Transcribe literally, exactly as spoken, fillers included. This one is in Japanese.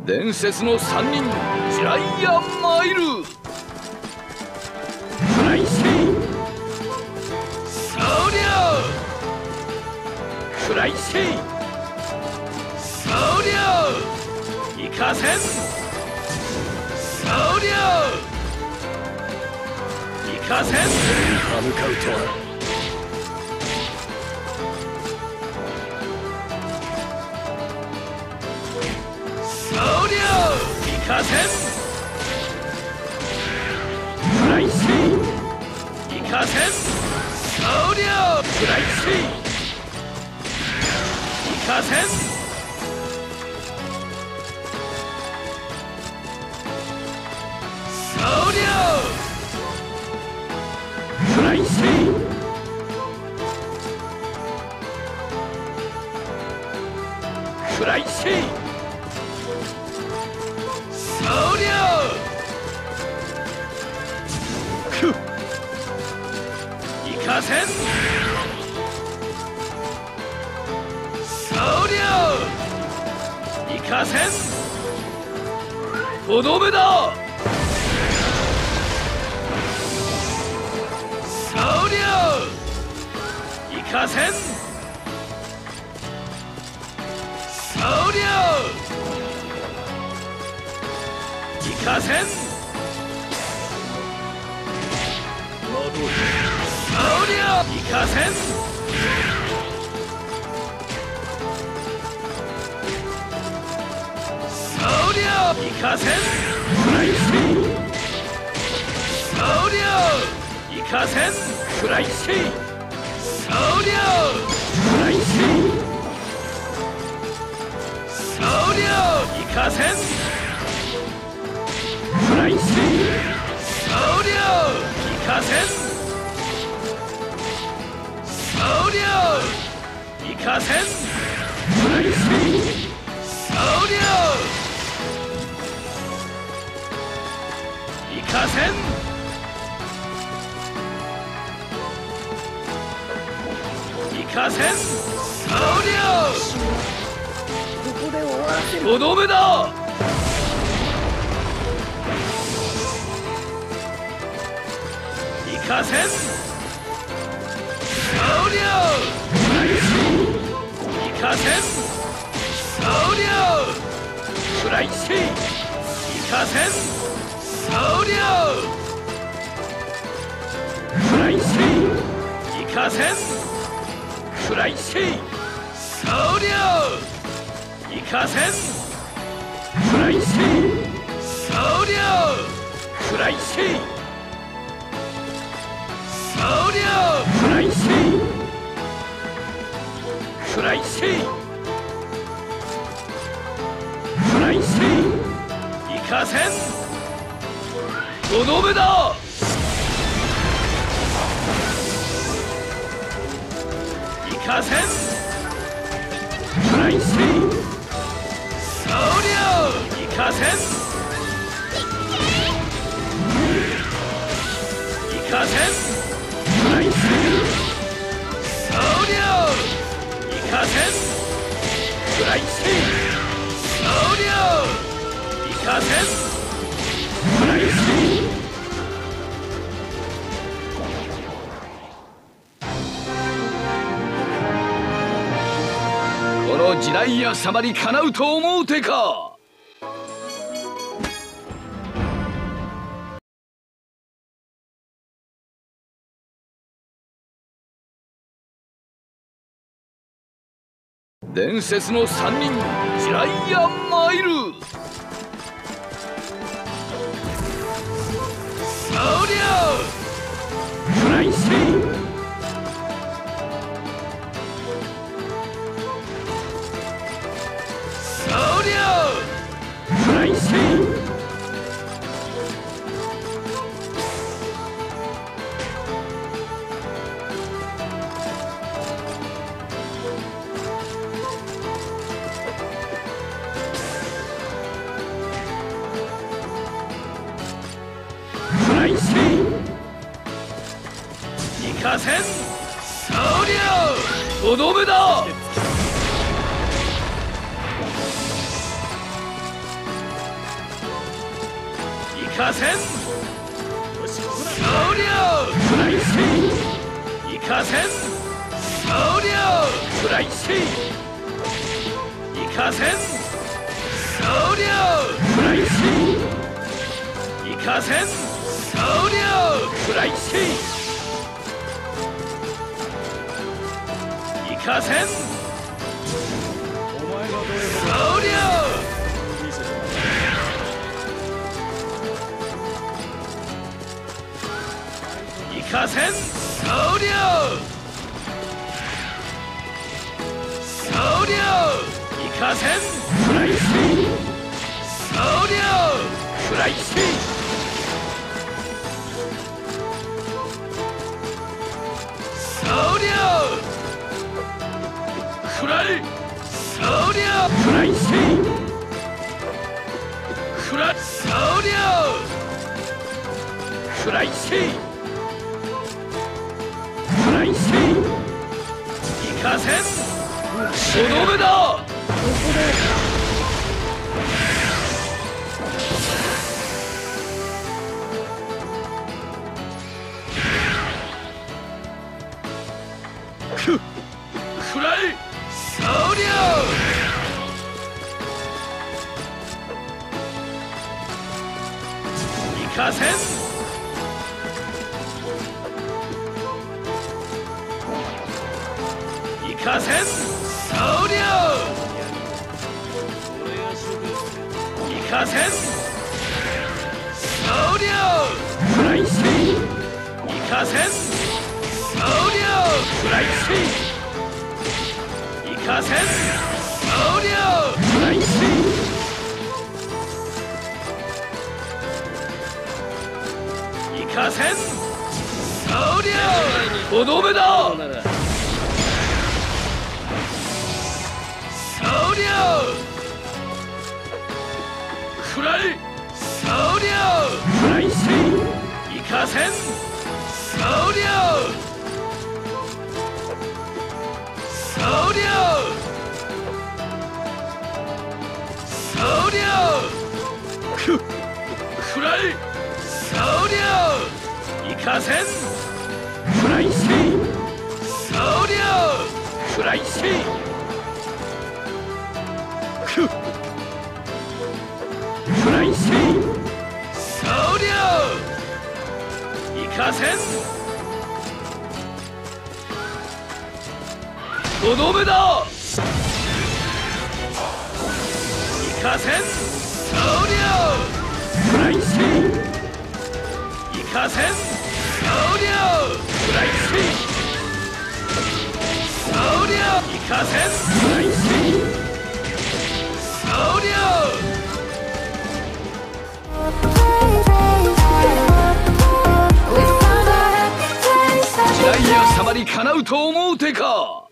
伝説の三人ジライアンマイル。フライシーそりゃフライシーそりゃ行かせんそりゃ行かせん歯向かうとは。そりゃ行かせんフライシー行かせんそりゃフライシー行かせんそりゃフライシーフライシーそりゃくっ行かせんそりゃ行かせんとどめだそりゃ行かせんそりゃ行かせんそりゃ行かせんそりゃ行かせんフライシーそりゃ行かせんフライシーそりゃフライシーそりゃ行かせんフライシーそりゃ行かせんそりゃ行かせんフライシーそりゃ行かせん行かせんそりゃここで終わらせるとどめだ行かせんそりゃフライシー行かせんそりゃフライシー行かせんそりゃフライシー行かせんフライシーそりゃ行かせんフライシーそりゃフライシーそりゃフライシーフライシーフライシー行かせんとどめだ行かせんフライシーそりゃ行かせん行かせんフライシーそりゃ行かせんフライシーそりゃ行かせんフライシーこのジライア様にかなうと思うてか。伝説の三人ジライアンマイル。そりゃフライシーそりゃフライシー行かせんそりゃとどめだかせん。総量食らいしいかせん。総量食らいしいかせん。総量食らいしいかせん。総量食らいしいかせん。総量いかせん。総量総量いかせん。食らいし総量食らいし総量食らい総量食らいし食らい総量食らいし食らいしいかせん。とどめだ。くくらい総量いかせん。いかせん。総量いかせん。総量食らいしいかせん。総量食らいしいかせん。総量食らいしいかせん。総量とどめだ。総量食らい総量食らいしいかせん。総量総量総量くくらい総量いかせん。食らいし総量食らいしく食らいし総量いかせん。とどめだ。いかせん。総量食らいしいかせん。総量食らいし総量いかせん。食らいし総量ジャイア様にかなうと思うてか。